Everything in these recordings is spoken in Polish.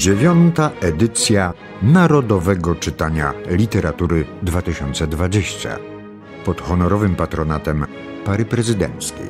9. edycja Narodowego Czytania Literatury 2020 pod honorowym patronatem Pary Prezydenckiej.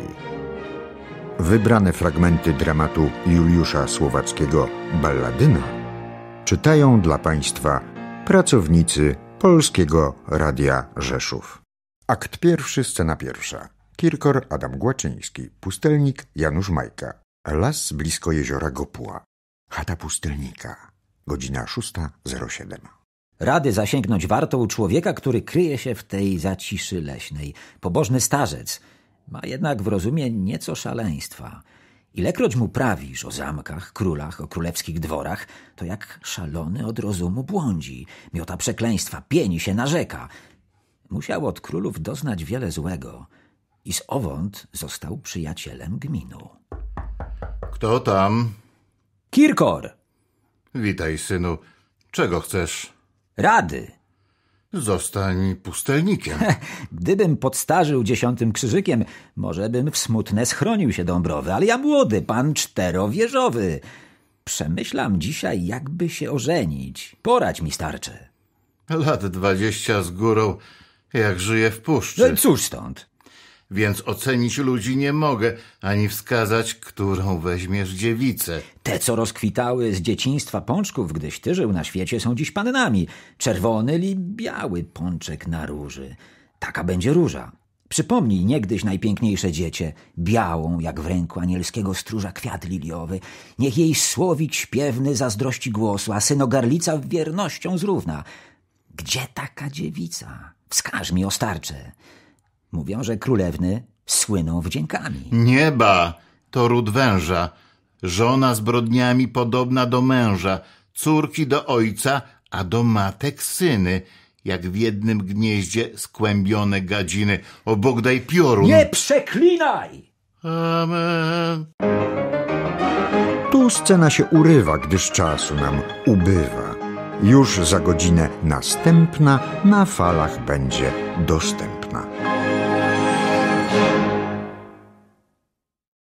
Wybrane fragmenty dramatu Juliusza Słowackiego Balladyna czytają dla Państwa pracownicy Polskiego Radia Rzeszów. Akt pierwszy, scena pierwsza. Kirkor Adam Głaczyński, pustelnik Janusz Majka. Las blisko jeziora Gopua. Chata pustelnika. Godzina 6:07. Rady zasięgnąć warto u człowieka, który kryje się w tej zaciszy leśnej. Pobożny starzec ma jednak w rozumie nieco szaleństwa. Ilekroć mu prawisz o zamkach, królach, o królewskich dworach, to jak szalony od rozumu błądzi. Miota przekleństwa, pieni się, narzeka. Musiał od królów doznać wiele złego i z owąd został przyjacielem gminu. Kto tam? Kirkor! Witaj, synu. Czego chcesz? Rady! Zostań pustelnikiem. Gdybym podstarzył 10. krzyżykiem, może bym w smutne schronił się Dąbrowy, ale ja młody, pan czterowieżowy. Przemyślam dzisiaj, jakby się ożenić. Poradź mi, starcze. Lat 20 z górą, jak żyję w puszczy. Cóż stąd? Więc ocenić ludzi nie mogę, ani wskazać, którą weźmiesz dziewicę. Te, co rozkwitały z dzieciństwa pączków, gdyś ty żył na świecie, są dziś pannami. Czerwony li biały pączek na róży. Taka będzie róża. Przypomnij niegdyś najpiękniejsze dziecię, białą, jak w ręku anielskiego stróża kwiat liliowy. Niech jej słowik śpiewny zazdrości głosu, a synogarlica wiernością zrówna. Gdzie taka dziewica? Wskaż mi, o starcze. Mówią, że królewny słyną wdziękami. Nieba, to ród węża. Żona zbrodniami podobna do męża. Córki do ojca, a do matek syny. Jak w jednym gnieździe skłębione gadziny. O Bóg daj piorun. Nie przeklinaj! Amen. Tu scena się urywa, gdyż czasu nam ubywa. Już za godzinę następna na falach będzie dostępna.